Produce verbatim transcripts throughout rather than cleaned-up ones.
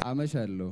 አመሻለሁ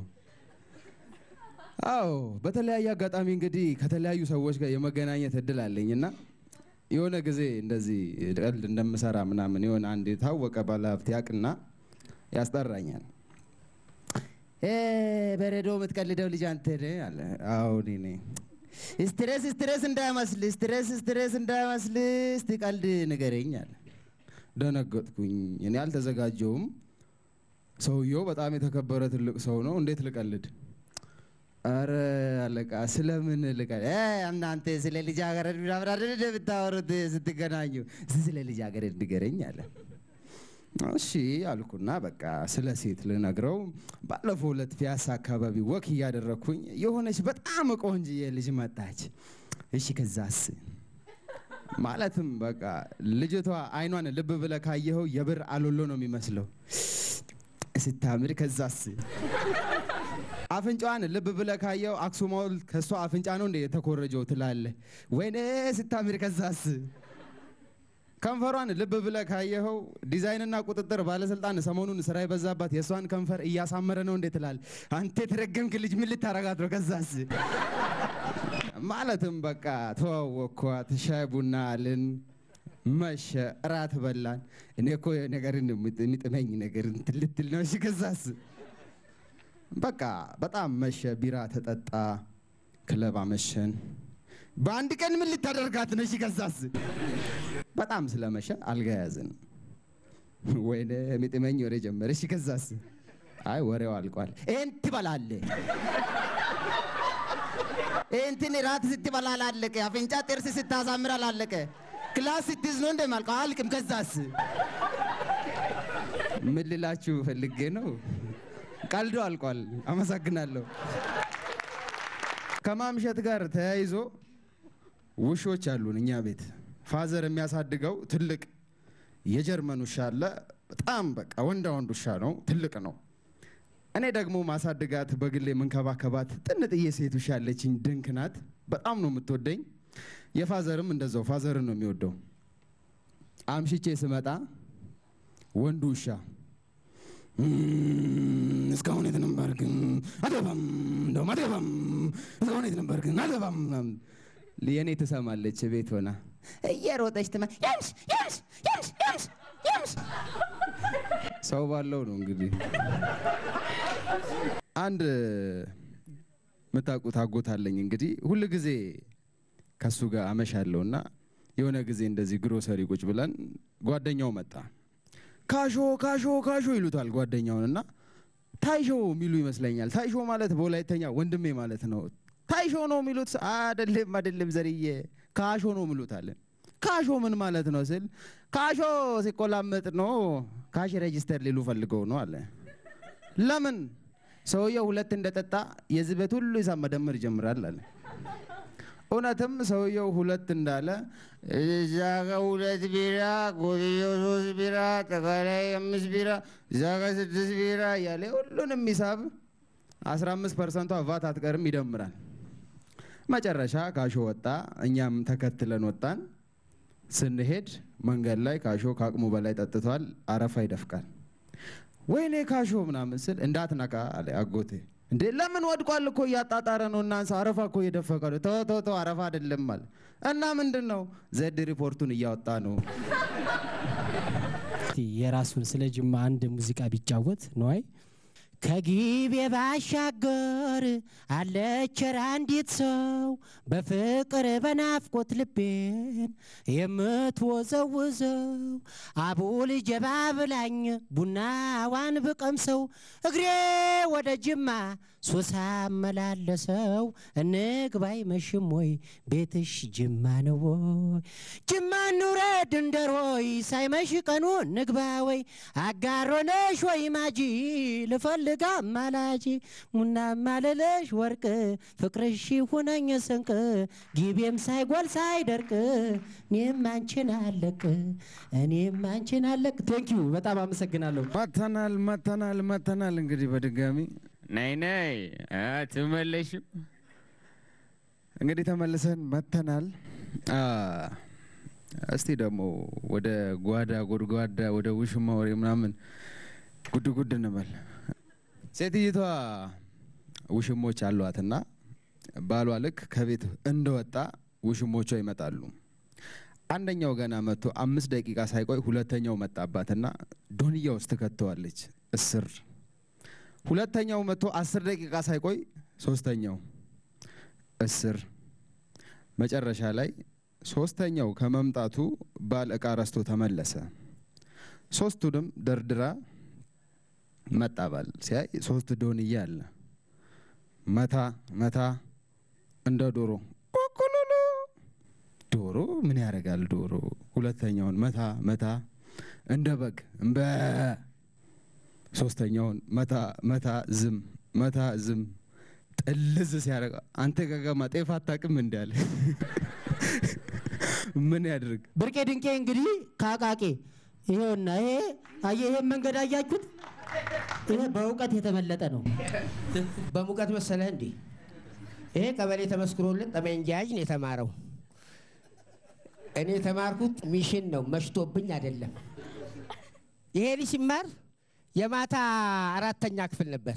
አዎ በተለያየ አጋጣሚ እንግዲህ ከተለያዩ ሰዎች ጋር የመገናኘት እድል አለኝና የሆነ ጊዜ እንደዚህ ቀልድ እንደምሰራ ምናምን የሆነ አንድ የታወቀ ባለሀብት ያቅና ያስጠራኛል እ በረዶ የምትቀልደው ልጅ አንተ ነህ አለ አዎ እኔ ነኝ ስትሬስ ስትሬስ እንዳይመስል ስትሬስ ስትሬስ እንዳይመስል እስቲ ቀልድ ንገረኝ አለ ደነገጥኩኝ እኔ አልተዘጋጀሁም ሰውየው በጣም የተከበረ ትልቅ ሰው ነው እንዴት ልቀልድ አረ አለቃ ስለምን ልቀልድ እ እናንተ ስለ ልጅ አገረድ ምናምን አይደል ብታወሩት ስትገናኙ ስለ ልጅ አገረድ ንገረኝ አለ እሺ አልኩና በቃ ስለ ሴት ልነግረው ባለፈው ዕለት ፒያሳ አካባቢ ወክ እያደረኩኝ የሆነች በጣም ቆንጆዬ ልጅ መጣች እሺ ከዛስ ማለትም በቃ ልጅቷ አይኗን ልብ ብለህ ካየኸው የብር አሎሎ ነው የሚመስለው ስታምር ከዛስ አፍንጫዋን ልብ ብለህ ካየኸው አክሱም ሐውልት ከሷ አፍንጫ ነው እንደ የተኮረጀው ትላለህ ወይኔ ስታምር ከዛስ ከንፈሯን ልብ ብለህ ካየኸው ዲዛይንና ቁጥጥር ባለስልጣን ሰሞኑን ስራ ይበዛባት የሷን ከንፈር እያሳመረ ነው እንዴ ትላል አንተ ተረገምክ ልጅ ምን ልታረጋት ነው ከዛስ ማለትም በቃ ተዋወቅኳት ሻይ ቡና አልን መሸ እራት በላን እኔ እኮ ነገርን የሚጥመኝ ነገር ልትል ነው እሺ ከዛስ በቃ በጣም መሸ ቢራ ተጠጣ ክለብ አመሸን በአንድ ቀን ምን ልታደርጋት ነው እሺ ከዛስ በጣም ስለመሸ አልጋ ያዝን ወይኔ የሚጥመኝ ወሬ ጀመረ እሺ ከዛስ አይ ወሬው አልቋል እንት በላለ እንትን ራት ስትበላል አለቀ አፍንጫ ጥርስ ስታሳምር አላለቀ ክላስ ስትይዝ ነው እንደማልቀው አልቅም ከዛስ ምን ልላችሁ ፈልጌ ነው ቀልዶ አልቋል አመሰግናለሁ ከማምሸት ጋር ተያይዞ ውሾች አሉን እኛ ቤት ፋዘር የሚያሳድገው ትልቅ የጀርመን ውሻ አለ በጣም በቃ ወንዳ ወንድ ውሻ ነው ትልቅ ነው እኔ ደግሞ ማሳድጋት በግሌ መንከባከባት ጥንጥዬ ሴት ውሻ አለችኝ ድንክ ናት በጣም ነው የምትወደኝ የፋዘርም እንደዛው ፋዘርን ነው የሚወደው አምሽቼ ስመጣ ወንዱ ውሻ እስካሁን የት ነበርክ አደባም እንደውም አደባም እስካሁን የት ነበርክ አደባም የኔ ትሰማለች ቤት ሆና እየሮጠች ትማ ያምሽ ያምሽ ያምሽ ያምሽ ያምሽ ሰው ባለው ነው እንግዲህ አንድ መታቁት አጎት አለኝ እንግዲህ ሁሉ ጊዜ ከሱ ጋር አመሻለሁና የሆነ ጊዜ እንደዚህ ግሮሰሪ ቁጭ ብለን ጓደኛው መጣ ካሾ ካሾ ካሾ ይሉታል ጓደኛውንና ታይሾ ሚሉ ይመስለኛል ታይሾ ማለት በወላይተኛ ወንድሜ ማለት ነው ታይሾ ነው የሚሉት አይደለም አይደለም ዘርዬ ካሾ ነው የሚሉት አለ ካሾ ምን ማለት ነው ስል ካሾ ሲቆላመጥ ነው ካሽ ሬጂስተር ሊሉ ፈልገው ነው አለ ለምን ሰውየው ሁለት እንደጠጣ የዝበት ሁሉ ይሳም መደመር ይጀምራል አለ እውነትም ሰውየው ሁለት እንዳለ ዛጋ ሁለት ቢራ ጎዲዮ ሶስት ቢራ ተጋላይ አምስት ቢራ ዛጋ ስድስት ቢራ ያለ ሁሉንም ሂሳብ አስራ አምስት ፐርሰንት ቫት አትቀርም ይደምራል መጨረሻ ካሾ ወጣ እኛም ተከትለን ወጣን ስንሄድ መንገድ ላይ ካሾ ካቅሙ በላይ ጠጥቷል አረፋ ይደፍቃል ወይኔ ካሾ ምናምን ስል እንዳትነካ አለ አጎቴ እንዴ ለምን ወድቋል እኮ ያጣጣረ ነው እናንሳ አረፋ እኮ እየደፈቀ ነው ተው ተው ተው አረፋ አይደለም አለ እና ምንድነው ዘድ ሪፖርቱን እያወጣ ነው የራሱን ስለ ጅማ አንድ ሙዚቃ ቢጫወት ነው አይ ከጊቤ ባሻገር አለች አንዲት ሰው በፍቅር በናፍቆት ልቤን የምትወዘውዘው አቡል ጀባብላኝ ቡናዋን ብቀምሰው እግሬ ወደ ጅማ ሶሳ መላለሰው እንግባይ መሽም ወይ ቤትሽ ጅማ ነው ወይ ጅማ ኑረድ እንደሮይ ሳይመሽ ቀኑ ንግባ ወይ አጋሮነሽ ወይ ማጂ ልፈልግ ማላጂ ሙና ማለለሽ ወርቅ ፍቅርሽ ሁነኝ ስንቅ ጊቤም ሳይጎል ሳይደርቅ እኔም አንቺን አለቅ እኔም አንቺን አለቅ ቴንኪዩ በጣም አመሰግናለሁ መተናል መተናል መተናል እንግዲህ በድጋሚ ነይ ነይ አትመለሽም እንግዲህ ተመልሰን መተናል እስቲ ደግሞ ወደ ጓዳ ጎድጓዳ ወደ ውሽማ ወሬ ምናምን ጉድ ጉድ እንበል ሴትይቷ ውሽሞች አሏትና ባሏ ልክ ከቤት እንደወጣ ውሽሞቿ ይመጣሉ። አንደኛው ገና መጥቶ አምስት ደቂቃ ሳይቆይ ሁለተኛው መጣባትና ዶንያ ውስጥ ከተዋለች እስር። ሁለተኛው መጥቶ አስር ደቂቃ ሳይቆይ ሶስተኛው እስር። መጨረሻ ላይ ሶስተኛው ከመምጣቱ ባል ዕቃ ረስቶ ተመለሰ። ሶስቱንም ደርድራ መጣባል ሲያይ ሶስት ዶንያ አለ። መታ መታ እንደ ዶሮ ኮኮሎሎ። ዶሮ ምን ያደርጋል ዶሮ? ሁለተኛውን መታ መታ እንደ በግ እንበ። ሶስተኛውን መታ መታ ዝም መታ ዝም። ጥልዝ ሲያደርግ አንተ ገገማ ጤፍ አታውቅም እንዳለ ምን ያድርግ? ብርቄ ድንቄ እንግዲህ ካቃቄ ይሄውና ይሄ አየ ይሄ መንገድ አያችሁት? ይሄ በእውቀት የተመለጠ ነው። በሙቀት መሰለህ እንዴ? ይሄ ቀበሌ ተመስክሮልን ጠመንጃ ያዥ ነው የተማረው። እኔ የተማርኩት ሚሽን ነው፣ መሽቶብኝ አይደለም። ይሄ ልጅ ሲማር የማታ አራተኛ ክፍል ነበር።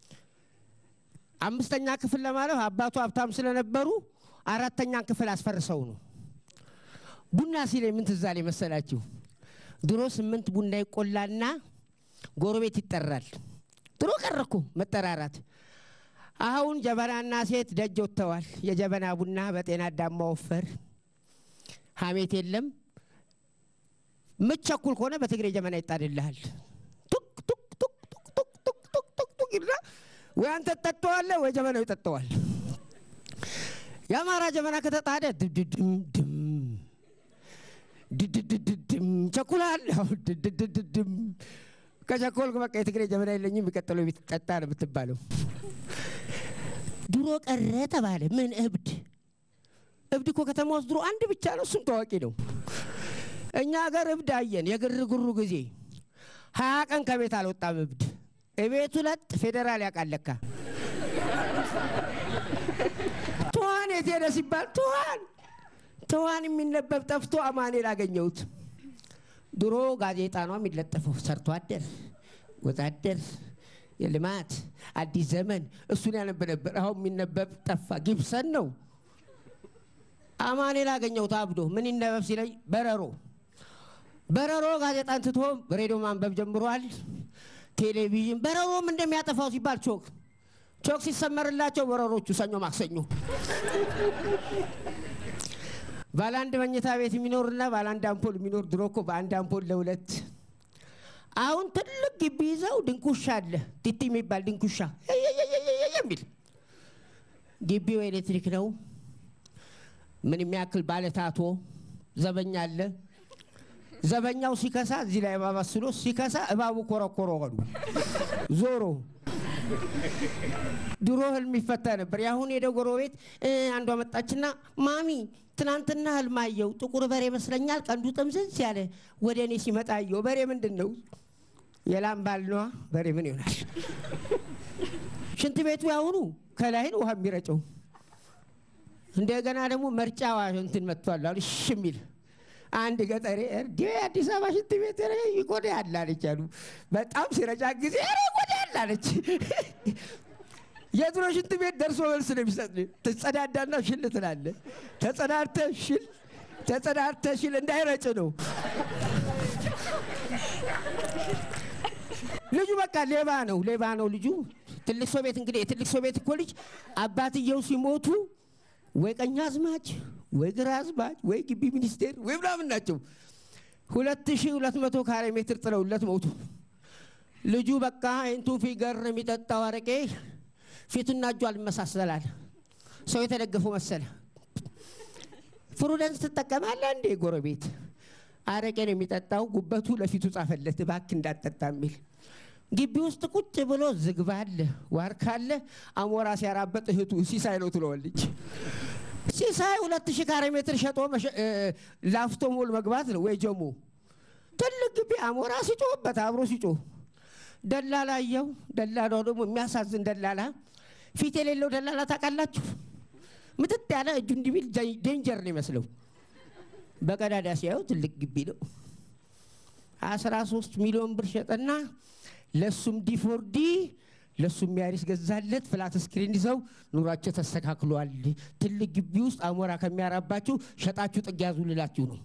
አምስተኛ ክፍል ለማለት አባቱ ሀብታም ስለነበሩ አራተኛ ክፍል አስፈርሰው ነው። ቡና ሲለኝ ምን ትዝ አለኝ መሰላችሁ? ድሮ ስምንት ቡና ይቆላና ጎረቤት ይጠራል። ድሮ ቀረኩ መጠራራት። አሁን ጀበናና ሴት ደጅ ወጥተዋል። የጀበና ቡና በጤና አዳም ማወፈር ሐሜት የለም። ምቸኩል ከሆነ በትግሬ ጀበና ይጣድልሃል። ቱክ ቱክ ቱክ ቱክ ቱክ ቱክ ቱክ ቱክ ቱክ ይላ ወይ አንተ ተጠጣዋለህ ወይ ጀበናው ይጠጣዋል። የአማራ ጀበና ከተጣደ ድድድም ድም ድድድድም ቸኩላል። ድድድድም ከቸኮልክ በቃ የትግሬ ጀበና የለኝም የሚቀጥለው ቢጠጣ ነው የምትባለው። ድሮ ቀረ ተባለ። ምን እብድ እብድ እኮ ከተማ ውስጥ ድሮ አንድ ብቻ ነው፣ እሱም ታዋቂ ነው። እኛ ሀገር እብድ አየን የግርግሩ ጊዜ። ሀያ ቀን ከቤት አልወጣም እብድ። እቤቱ ለጥ ፌደራል ያቃለካ ተዋን የት ሄደ ሲባል ተዋን ተዋን የሚነበብ ጠፍቶ አማኑኤል አገኘሁት። ድሮ ጋዜጣ ነው የሚለጠፈው፣ ሰርቶ አደር፣ ወዛደር፣ የልማት አዲስ ዘመን እሱን ያነብ ነበር። አሁን የሚነበብ ጠፋ። ጊብሰን ነው። አማኑኤል አገኘሁት አብዶ። ምን ይነበብ ሲለኝ በረሮ በረሮ ጋዜጣን ትቶ ሬዲዮ ማንበብ ጀምሯል። ቴሌቪዥን በረሮም እንደሚያጠፋው ሲባል ቾክ ቾክ ሲሰመርላቸው በረሮቹ ሰኞ ማክሰኞ ባላንድ መኝታ ቤት የሚኖርና ባላንድ አምፖል የሚኖር። ድሮ እኮ በአንድ አምፖል ለሁለት። አሁን ትልቅ ግቢ ይዘው ድንኩሻ አለ፣ ቲቲ የሚባል ድንኩሻ የሚል ግቢው ኤሌክትሪክ ነው። ምን የሚያክል ባለታቶ ዘበኛ አለ። ዘበኛው ሲከሳ እዚህ ላይ እባብ አስሎ ሲከሳ እባቡ ኮረኮሮ ሆኖ ዞሮ። ድሮ ህልም ይፈታ ነበር። ያሁን የደው ጎረቤት አንዷ መጣችና ማሚ ትናንትና ህልም አየሁ፣ ጥቁር በሬ መስለኛል፣ ቀንዱ ጥምዝዝ ያለ ወደ እኔ ሲመጣ አየሁ። በሬ ምንድን ነው? የላም ባል ነዋ። በሬ ምን ይሆናል? ሽንት ቤቱ ያሁኑ ከላይ ነው ውሃ የሚረጨው። እንደገና ደግሞ መርጫዋ እንትን መጥቷል አሉ እሺ የሚል አንድ ገጠሬ እርዲ አዲስ አበባ ሽንት ቤት ይቆዳ ያላለች አሉ። በጣም ሲረጫ ጊዜ አረ ይቆዳ ያላለች። የድሮ ሽንት ቤት ደርሶ መልስ ነው የሚሰጥ። ተጸዳዳና ሽል ትላለህ። ተጸዳድተህ ሽል ተጸዳድተህ ሽል እንዳይረጭ ነው። ልጁ በቃ ሌባ ነው ሌባ ነው ልጁ። ትልቅ ሰው ቤት እንግዲህ የትልቅ ሰው ቤት እኮ ልጅ አባትየው ሲሞቱ ወይ ቀኛዝማች ወይ ግራዝማች ወይ ግቢ ሚኒስቴር ወይ ምናምን ናቸው። ሁለት ሺህ ሁለት መቶ ካሬ ሜትር ጥለውለት ሞቱ። ልጁ በቃ እንቱ ፊገር የሚጠጣው አረቄ ፊቱና እጁ አልመሳሰላል። ሰው የተደገፈው መሰለ። ፍሩደንስ ትጠቀማለህ እንዴ? ጎረቤት አረቄ ነው የሚጠጣው። ጉበቱ ለፊቱ ጻፈለት እባክህ እንዳትጠጣ የሚል። ግቢ ውስጥ ቁጭ ብሎ ዝግባ አለ፣ ዋርካ አለ። አሞራ ሲያራበጥ እህቱ ሲሳይ ነው ትለዋለች። ሲሳይ ሁለት ሺህ ካሬ ሜትር ሸጦ ላፍቶ ሞል መግባት ነው ወይ ጀሞ። ትልቅ ግቢ አሞራ ሲጮህበት አብሮ ሲጮህ ደላላ አየው። ደላላው ደግሞ የሚያሳዝን ደላላ፣ ፊት የሌለው ደላላ ታውቃላችሁ? ምጥጥ ያለ እጁ እንዲቢል ዴንጀር ነው ይመስለው። በቀዳዳ ሲያየው ትልቅ ግቢ ነው። አስራ ሶስት ሚሊዮን ብር ሸጠና ለሱም ዲፎርዲ ለሱ የሚያሪስ ገዛለት ፍላት ስክሪን ይዘው ኑራቸው ተስተካክሏል ትልቅ ግቢ ውስጥ አሞራ ከሚያራባችሁ ሸጣችሁ ጥግ ያዙ ልላችሁ ነው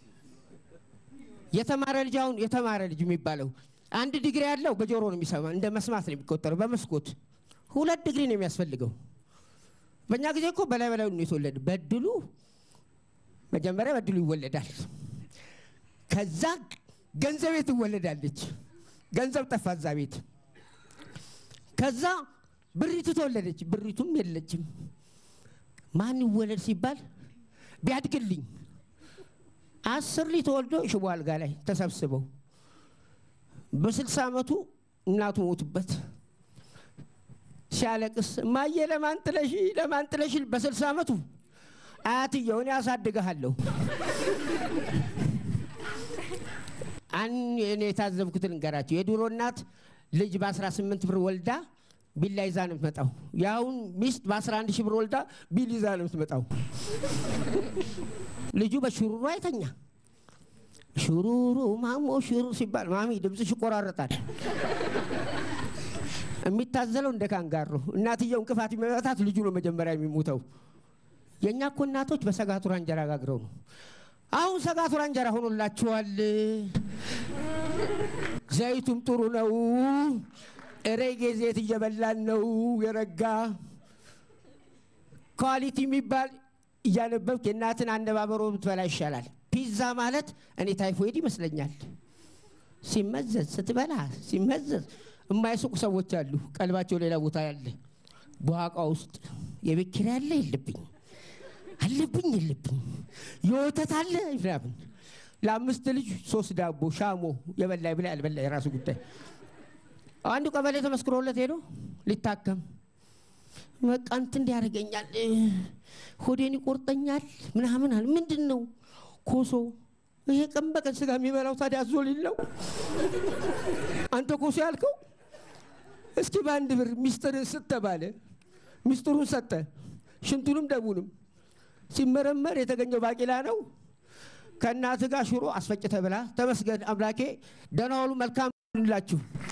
የተማረ ልጅ አሁን የተማረ ልጅ የሚባለው አንድ ዲግሪ ያለው በጆሮ ነው የሚሰማ እንደ መስማት ነው የሚቆጠረው በመስኮት ሁለት ዲግሪ ነው የሚያስፈልገው በእኛ ጊዜ እኮ በላይ በላይ ነው የተወለደ በድሉ መጀመሪያ በድሉ ይወለዳል ከዛ ገንዘብ ይወለዳለች ገንዘብ ጠፋዛ ቤት ከዛ ብሪቱ ተወለደች ብሪቱም የለችም ማን ይወለድ ሲባል ቢያድግልኝ አስር ልጅ ተወልዶ ሽቦ አልጋ ላይ ተሰብስበው በስልሳ አመቱ እናቱ ሞቱበት ሲያለቅስ ማየ ለማን ጥለሽ ለማን ጥለሽ በስልሳ አመቱ አያትየው እኔ አሳድግሃለሁ አን እኔ ታዘብኩትን እንገራችሁ የዱሮ እናት ልጅ በ18 ብር ወልዳ ቢላ ይዛ ነው የምትመጣው ያውን ሚስት በ11 ሺህ ብር ወልዳ ቢል ይዛ ነው የምትመጣው ልጁ በሽሩሩ አይተኛ ሽሩሩ ማሞ ሽሩሩ ሲባል ማሚ ድምጽሽ ይቆራረጣል የሚታዘለው እንደ ካንጋሮ እናትየው እንቅፋት የሚመታት ልጁ ነው መጀመሪያ የሚሞተው የኛ እኮ እናቶች በሰጋቱራ እንጀራ ጋግረው ነው አሁን ሰጋቱራ እንጀራ ሆኖላችኋል ዘይቱም ጥሩ ነው እሬጌ ዘይት እየበላን ነው የረጋ ኳሊቲ የሚባል እያነበብክ የእናትን አነባበሮ ብትበላ ይሻላል ፒዛ ማለት እኔ ታይፎይድ ይመስለኛል ሲመዘዝ ስትበላ ሲመዘዝ የማይሱቁ ሰዎች አሉ ቀልባቸው ሌላ ቦታ ያለ በዋቃ ውስጥ የብክር ያለ ይልብኝ አለብኝ ይልብኝ የወተት አለ ይፍራብን ለአምስት ልጅ ሶስት ዳቦ ሻሞ የበላ ይብላ ያልበላ የራሱ ጉዳይ አንዱ ቀበሌ ተመስክሮለት ሄዶ ሊታከም በቃ እንትን እንዲያርገኛል ሆዴን ይቆርጠኛል ምናምን አለ ምንድነው ኮሶ ይሄ ቀን በቀን ስጋ የሚበላው ታዲያ አዞሊል ነው አንተ ኮሶ ያልከው እስኪ ባንድ ብር ሚስጥር ስተባለ ሚስጥሩን ሰጠ ሽንቱንም ደቡንም ሲመረመር የተገኘው ባቂላ ነው ከናት ጋር ሽሮ አስፈጭተ ብላ ተመስገን አምላኬ ደናውሉ መልካም ይላችሁ